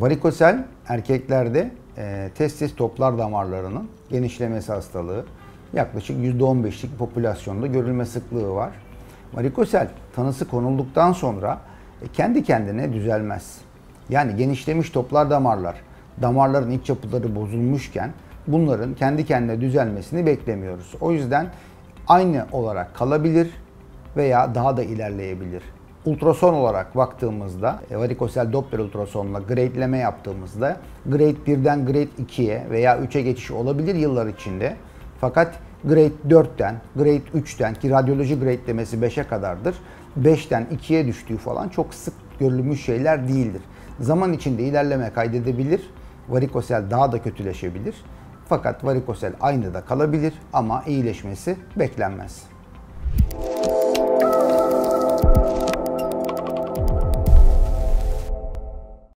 Varikosel erkeklerde testis toplar damarlarının genişlemesi hastalığı. Yaklaşık %15'lik popülasyonda görülme sıklığı var. Varikosel tanısı konulduktan sonra kendi kendine düzelmez. Yani genişlemiş toplar damarların iç yapıları bozulmuşken bunların kendi kendine düzelmesini beklemiyoruz. O yüzden aynı olarak kalabilir veya daha da ilerleyebilir. Ultrason olarak baktığımızda, varikosel Doppler ultrasonla gradeleme yaptığımızda grade 1'den grade 2'ye veya 3'e geçiş olabilir yıllar içinde. Fakat grade 4'ten, grade 3'ten ki radyoloji gradelemesi 5'e kadardır. 5'ten 2'ye düştüğü falan çok sık görülmüş şeyler değildir. Zaman içinde ilerleme kaydedebilir, varikosel daha da kötüleşebilir. Fakat varikosel aynı da kalabilir ama iyileşmesi beklenmez.